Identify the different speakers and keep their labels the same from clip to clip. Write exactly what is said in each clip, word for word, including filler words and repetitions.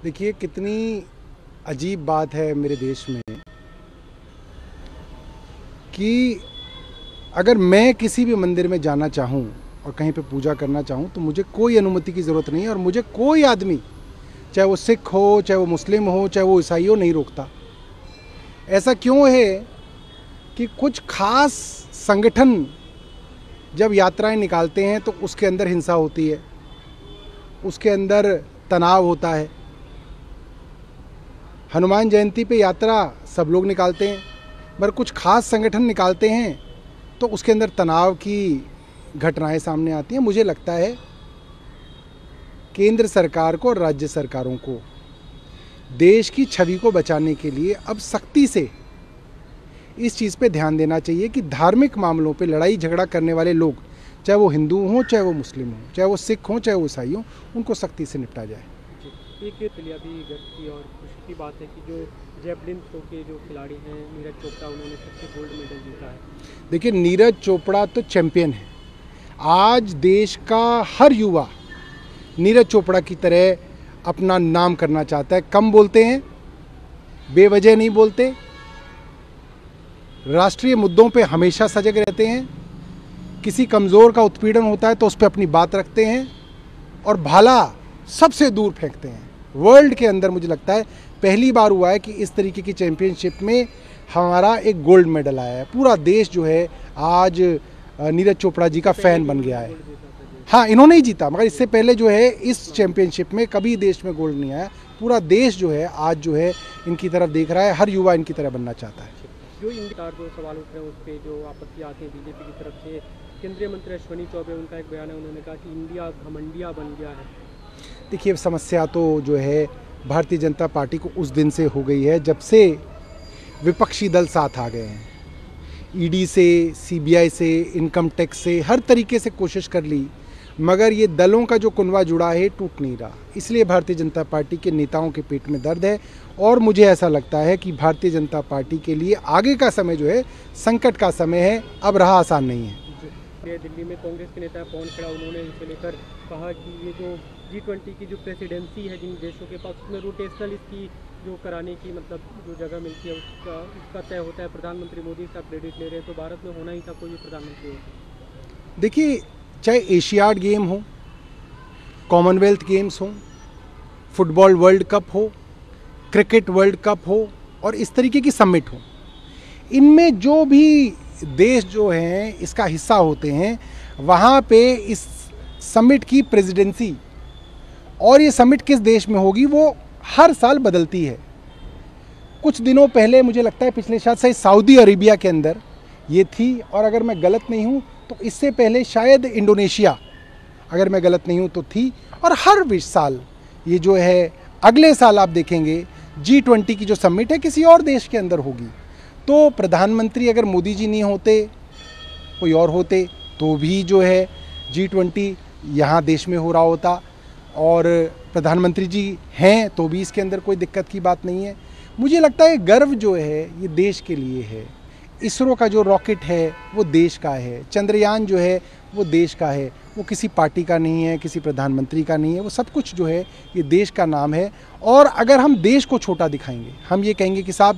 Speaker 1: देखिए कितनी अजीब बात है मेरे देश में कि अगर मैं किसी भी मंदिर में जाना चाहूँ और कहीं पे पूजा करना चाहूँ तो मुझे कोई अनुमति की ज़रूरत नहीं है और मुझे कोई आदमी, चाहे वो सिख हो, चाहे वो मुस्लिम हो, चाहे वो ईसाई हो, नहीं रोकता। ऐसा क्यों है कि कुछ खास संगठन जब यात्राएं निकालते हैं तो उसके अंदर हिंसा होती है, उसके अंदर तनाव होता है। हनुमान जयंती पे यात्रा सब लोग निकालते हैं, पर कुछ खास संगठन निकालते हैं तो उसके अंदर तनाव की घटनाएं सामने आती हैं। मुझे लगता है केंद्र सरकार को और राज्य सरकारों को देश की छवि को बचाने के लिए अब सख्ती से इस चीज़ पे ध्यान देना चाहिए कि धार्मिक मामलों पे लड़ाई झगड़ा करने वाले लोग, चाहे वो हिंदू हों, चाहे वो मुस्लिम हों, चाहे वो सिख हों, चाहे वो ईसाई हों, उनको सख्ती से निपटा जाए।
Speaker 2: एक अभी गर्व की और खुशी की बात है कि जो जेवलिन थ्रो के जो खिलाड़ी हैं नीरज चोपड़ा, उन्होंने सबसे गोल्ड मेडल जीता है।
Speaker 1: देखिए नीरज चोपड़ा तो चैंपियन है। आज देश का हर युवा नीरज चोपड़ा की तरह अपना नाम करना चाहता है। कम बोलते हैं, बेवजह नहीं बोलते, राष्ट्रीय मुद्दों पे हमेशा सजग रहते हैं। किसी कमज़ोर का उत्पीड़न होता है तो उस पर अपनी बात रखते हैं और भाला सबसे दूर फेंकते हैं। वर्ल्ड के अंदर मुझे लगता है पहली बार हुआ है कि इस तरीके की चैंपियनशिप में हमारा एक गोल्ड मेडल आया है। पूरा देश जो है आज नीरज चोपड़ा जी का फैन बन गया है। हाँ, इन्होंने ही जीता, मगर इससे पहले जो है इस चैंपियनशिप में कभी देश में गोल्ड नहीं आया। पूरा देश जो है आज जो है इनकी तरफ देख रहा है, हर युवा इनकी तरह बनना चाहता है।
Speaker 2: जो इंदिकार जो सवाल उठ रहे हैं उस पर जो आपत्ति आती है बीजेपी की तरफ से, केंद्रीय मंत्री अश्विनी चौबे, उनका एक बयान है, उन्होंने कहा कि इंडिया घमंडिया बन गया है।
Speaker 1: देखिए समस्या तो जो है भारतीय जनता पार्टी को उस दिन से हो गई है जब से विपक्षी दल साथ आ गए हैं। ईडी से, सीबीआई से, इनकम टैक्स से हर तरीके से कोशिश कर ली, मगर ये दलों का जो कुनवा जुड़ा है टूट नहीं रहा। इसलिए भारतीय जनता पार्टी के नेताओं के पेट में दर्द है और मुझे ऐसा लगता है कि भारतीय जनता पार्टी के लिए आगे का समय जो है संकट का समय है, अब रहा आसान नहीं है।
Speaker 2: दिल्ली में कांग्रेस के नेता पवन खेड़ा, उन्होंने इसे लेकर कहा कि ये जो जी ट्वेंटी की जो प्रेसिडेंसी है जिन देशों के पास, उसमें रोटेशनल इसकी जो कराने की मतलब जो जगह मिलती है उसका उसका तय होता है। प्रधानमंत्री मोदी इसका क्रेडिट ले रहे हैं, तो भारत में होना ही था कोई प्रधानमंत्री हो।
Speaker 1: देखिए चाहे एशियाड गेम हो, कॉमनवेल्थ गेम्स हो, फुटबॉल वर्ल्ड कप हो, क्रिकेट वर्ल्ड कप हो और इस तरीके की समिट हो, इनमें जो भी देश जो हैं इसका हिस्सा होते हैं, वहाँ पे इस समिट की प्रेसिडेंसी और ये समिट किस देश में होगी वो हर साल बदलती है। कुछ दिनों पहले मुझे लगता है पिछले शायद से सऊदी अरेबिया के अंदर ये थी, और अगर मैं गलत नहीं हूँ तो इससे पहले शायद इंडोनेशिया, अगर मैं गलत नहीं हूँ तो थी। और हर बीस साल ये जो है, अगले साल आप देखेंगे जी ट्वेंटी की जो समिट है किसी और देश के अंदर होगी। तो प्रधानमंत्री अगर मोदी जी नहीं होते, कोई और होते, तो भी जो है जी ट्वेंटी यहाँ देश में हो रहा होता, और प्रधानमंत्री जी हैं तो भी इसके अंदर कोई दिक्कत की बात नहीं है। मुझे लगता है गर्व जो है ये देश के लिए है। इसरो का जो रॉकेट है वो देश का है, चंद्रयान जो है वो देश का है, वो किसी पार्टी का नहीं है, किसी प्रधानमंत्री का नहीं है, वो सब कुछ जो है ये देश का नाम है। और अगर हम देश को छोटा दिखाएंगे, हम ये कहेंगे कि साहब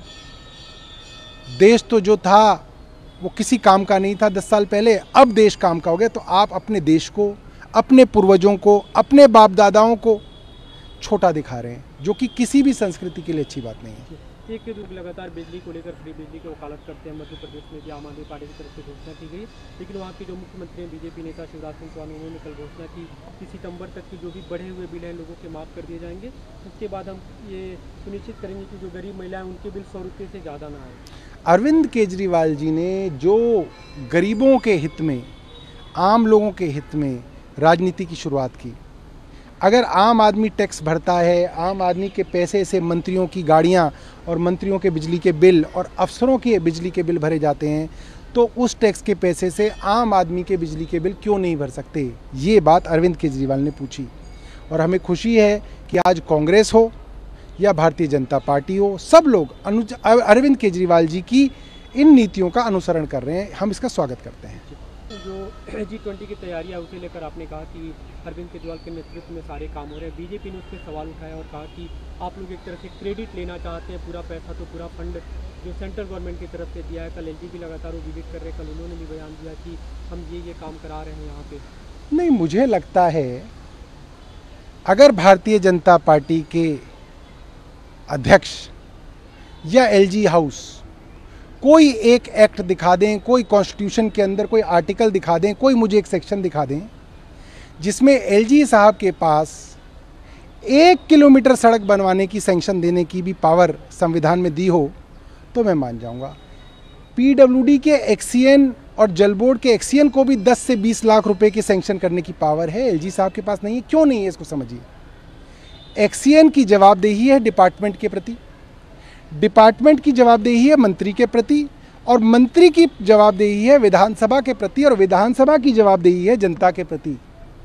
Speaker 1: देश तो जो था वो किसी काम का नहीं था दस साल पहले, अब देश काम का हो गया, तो आप अपने देश को, अपने पूर्वजों को, अपने बाप दादाओं को छोटा दिखा रहे हैं, जो कि किसी भी संस्कृति के लिए अच्छी बात नहीं है।
Speaker 2: एक के लोग लगातार बिजली को लेकर फ्री बिजली की वकालत करते हैं। मध्य प्रदेश में भी आम आदमी पार्टी की तरफ से घोषणा की गई, लेकिन वहाँ के जो मुख्यमंत्री हैं बीजेपी नेता शिवराज सिंह चौहान, उन्होंने कल घोषणा की कि सितंबर तक की जो भी बढ़े हुए बिल हैं लोगों के माफ़ कर दिए जाएंगे। उसके बाद हम ये सुनिश्चित करेंगे कि जो गरीब महिलाएं उनके बिल सौ रुपये से ज़्यादा ना आए।
Speaker 1: अरविंद केजरीवाल जी ने जो गरीबों के हित में, आम लोगों के हित में राजनीति की शुरुआत की। अगर आम आदमी टैक्स भरता है, आम आदमी के पैसे से मंत्रियों की गाड़ियां और मंत्रियों के बिजली के बिल और अफसरों के बिजली के बिल भरे जाते हैं, तो उस टैक्स के पैसे से आम आदमी के बिजली के बिल क्यों नहीं भर सकते? ये बात अरविंद केजरीवाल ने पूछी। और हमें खुशी है कि आज कांग्रेस हो या भारतीय जनता पार्टी हो, सब लोग अनुज अरविंद केजरीवाल जी की इन नीतियों का अनुसरण कर रहे हैं। हम इसका स्वागत करते हैं।
Speaker 2: जो जी ट्वेंटी की तैयारी है उसे लेकर आपने कहा कि अरविंद केजरीवाल के नेतृत्व में सारे काम हो रहे हैं। बीजेपी ने उस पर सवाल उठाया और कहा कि आप लोग एक तरह से क्रेडिट लेना चाहते हैं, पूरा पैसा तो पूरा फंड जो सेंट्रल गवर्नमेंट की तरफ से दिया है। कल एलजी भी लगातार वो विजिट कर रहे हैं, कल उन्होंने भी बयान दिया कि हम ये ये काम करा रहे हैं यहाँ पे।
Speaker 1: नहीं, मुझे लगता है अगर भारतीय जनता पार्टी के अध्यक्ष या एलजी हाउस कोई एक एक्ट दिखा दें, कोई कॉन्स्टिट्यूशन के अंदर कोई आर्टिकल दिखा दें, कोई मुझे एक सेक्शन दिखा दें जिसमें एलजी साहब के पास एक किलोमीटर सड़क बनवाने की सैंक्शन देने की भी पावर संविधान में दी हो तो मैं मान जाऊंगा। पीडब्ल्यूडी के एक्सीएन और जल बोर्ड के एक्सीएन को भी दस से बीस लाख रुपए की सैंक्शन करने की पावर है, एलजी साहब के पास नहीं है। क्यों नहीं है इसको समझिए। एक्सीएन की जवाबदेही है डिपार्टमेंट के प्रति, डिपार्टमेंट की जवाबदेही है मंत्री के प्रति, और मंत्री की जवाबदेही है विधानसभा के प्रति, और विधानसभा की जवाबदेही है जनता के प्रति।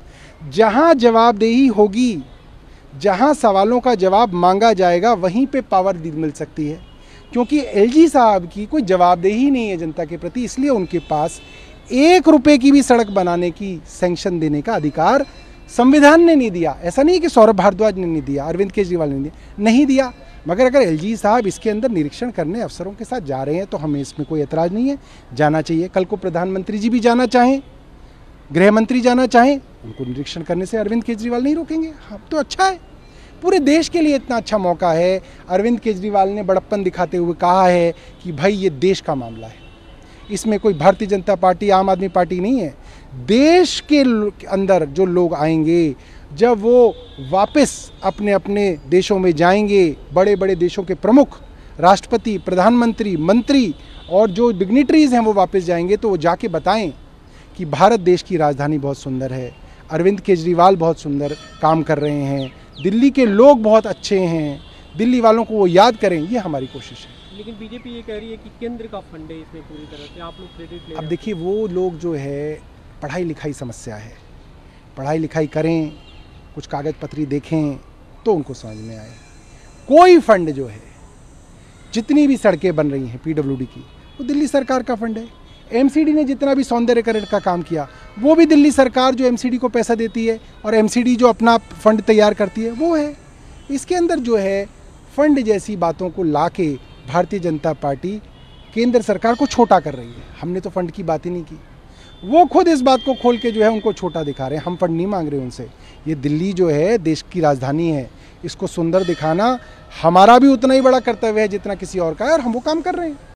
Speaker 1: जहां जवाबदेही होगी, जहां सवालों का जवाब मांगा जाएगा, वहीं पे पावर मिल सकती है। क्योंकि एलजी साहब की कोई जवाबदेही नहीं है जनता के प्रति, इसलिए उनके पास एक रुपए की भी सड़क बनाने की सैंक्शन देने का अधिकार संविधान ने नहीं दिया। ऐसा नहीं कि सौरभ भारद्वाज ने नहीं दिया, अरविंद केजरीवाल ने नहीं दिया। मगर अगर एलजी साहब इसके अंदर निरीक्षण करने अफसरों के साथ जा रहे हैं तो हमें इसमें कोई एतराज़ नहीं है, जाना चाहिए। कल को प्रधानमंत्री जी भी जाना चाहें, गृह मंत्री जाना चाहें, उनको निरीक्षण करने से अरविंद केजरीवाल नहीं रोकेंगे। हाँ, तो अच्छा है, पूरे देश के लिए इतना अच्छा मौका है। अरविंद केजरीवाल ने बड़प्पन दिखाते हुए कहा है कि भाई ये देश का मामला है, इसमें कोई भारतीय जनता पार्टी, आम आदमी पार्टी नहीं है। देश के अंदर जो लोग आएंगे, जब वो वापस अपने अपने देशों में जाएंगे, बड़े बड़े देशों के प्रमुख, राष्ट्रपति, प्रधानमंत्री, मंत्री और जो डिग्निटरीज हैं वो वापस जाएंगे, तो वो जाके बताएं कि भारत देश की राजधानी बहुत सुंदर है, अरविंद केजरीवाल बहुत सुंदर काम कर रहे हैं, दिल्ली के लोग बहुत अच्छे हैं, दिल्ली वालों को वो याद करें। ये हमारी कोशिश है।
Speaker 2: लेकिन बीजेपी ये कह रही है कि केंद्र का फंड है इसमें पूरी तरह से, आप लोग क्रेडिट ले।
Speaker 1: अब देखिए, वो लोग जो है, पढ़ाई लिखाई समस्या है, पढ़ाई लिखाई करें, कुछ कागज पत्री देखें तो उनको समझ में आए। कोई फंड जो है, जितनी भी सड़कें बन रही हैं पीडब्ल्यूडी की, वो दिल्ली सरकार का फंड है। एमसीडी ने जितना भी सौंदर्यकरण का काम किया, वो भी दिल्ली सरकार जो एमसीडी को पैसा देती है, और एमसीडी जो अपना फंड तैयार करती है वो है। इसके अंदर जो है फंड जैसी बातों को लाके भारतीय जनता पार्टी केंद्र सरकार को छोटा कर रही है। हमने तो फंड की बात ही नहीं की, वो खुद इस बात को खोल के जो है उनको छोटा दिखा रहे हैं। हम फंड नहीं मांग रहे उनसे। ये दिल्ली जो है देश की राजधानी है, इसको सुंदर दिखाना हमारा भी उतना ही बड़ा कर्तव्य है जितना किसी और का है, और हम वो काम कर रहे हैं।